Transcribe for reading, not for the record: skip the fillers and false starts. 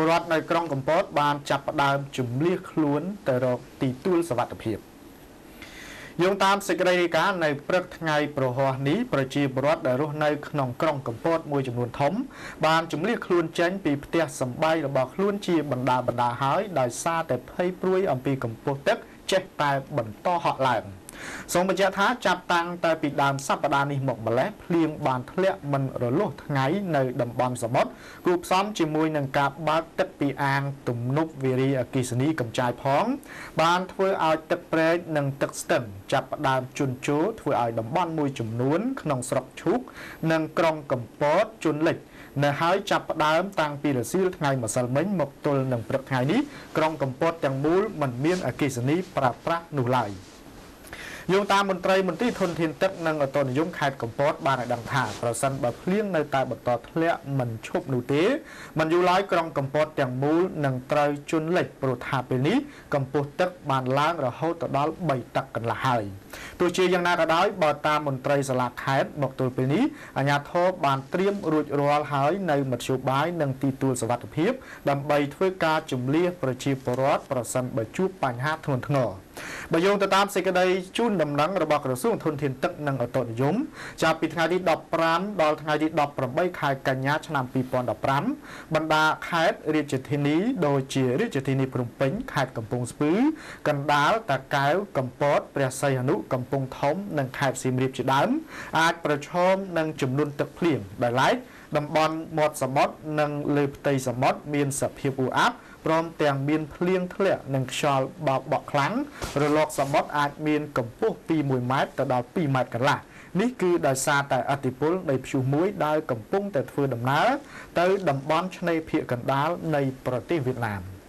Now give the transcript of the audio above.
ពលរដ្ឋនៅក្រុងកំពតបានចាប់ផ្ដើមជំនះខ្លួនទៅរកទីទួលសុវត្ថិភាពយោងតាមសេចក្តីរាយការណ៍នៅព្រឹកថ្ងៃប្រហ័សនេះប្រជាពលរដ្ឋដែលរស់នៅក្នុងក្រុងកំពតមួយចំនួនធំបានជំនះខ្លួនចេញពីផ្ទះសម្បែងរបស់ខ្លួនជាបណ្ដាហើយដោយសារតែភ័យព្រួយអំពីកម្ពស់ទឹកចេះតែបន្តហក់ឡើងសូមបញ្ជាក់ថាចាប់តាំងតែពីដើមសប្តាហ៍នេះមកម្លេះភ្លៀងបានធ្លាក់មិនរលុះថ្ងៃនៅតំបន់សមុទ្រគូផ្សំជាមួយនឹងការបើកទឹកពីអាងទំនប់វារីអគ្គិសនីកំចាយផងបានធ្វើឲ្យទឹកព្រែកនិងទឹកស្ទឹងចាប់ផ្ដើមជន់ជោរធ្វើឲ្យតំបន់មួយចំនួនក្នុងស្រុកឈូកនិងក្រុងកំពតជន់លិចនៅហើយចាប់ផ្ដើមតាំងពីរសៀលថ្ងៃម្សិលមិញមកទល់នឹងព្រឹកថ្ងៃនេះក្រុងកំពតទាំងមូលមិនមានអគ្គិសនីប្រើប្រាស់នោះឡើយយោងតាមមន្ត្រីមន្ទីរធនធានទឹកនិងឧតុនិយមខេត្តកំពតបានឲ្យដឹងថាប្រសិនបើភ្លៀងនៅតែបន្តធ្លាក់មិនឈប់នោះទេមិនយូរឡើយក្រុងកំពតទាំងមូលនឹងត្រូវជន់លិចព្រោះថាពេលនេះកម្ពស់ទឹកបានឡើងរហូតដល់3 តឹកកន្លះហើយទោះជាយ៉ាងណាក៏ដោយបើតាមមន្ត្រីសាលាខេត្តមកទល់ពេលនេះអាជ្ញាធរបានត្រៀមរួចរាល់ហើយនៅមធ្យោបាយនិងទីទួលសុវត្ថិភាពដើម្បីធ្វើការជំនះប្រជាពលរដ្ឋប្រសិនបើជួបបញ្ហាធ្ងន់ធ្ងរបើយោងទៅតាមសេចក្តីជូនដំណឹងរបស់ក្រសួងធនធានទឹកនិងឧតុនិយមចាប់ពីថ្ងៃទី15ដល់ថ្ងៃទី18ខែកញ្ញាឆ្នាំ2015បណ្ដាខេត្តរាជធានីដូចជារាជធានីភ្នំពេញខេត្តកំពង់ស្ពឺកណ្ដាលតាកែវកំពតព្រះសីហនុកំពង់ធំនិងខេត្តសៀមរាបជាដើមអាចប្រឈមនឹងចំនួនទឹកភ្លៀងដែលឡែកតំបន់មាត់សមុទ្រនិងលើផ្ទៃសមុទ្រមានសភាពអ៊ូអាប់ព្រមទាំងមានភ្លៀងធ្លាក់និងខ្យល់បោកបក់ខ្លាំងរលកសមុទ្រអាចមានកម្ពស់ពី1 ម៉ែត្រទៅដល់2 ម៉ែត្រកន្លះនេះគឺដោយសារតែឥទ្ធិពលនៃព្យុះមួយដែលកំពុងតែធ្វើដំណើរទៅតំបន់ឆ្នេរភាគកណ្ដាលនៃប្រទេសវៀតណាម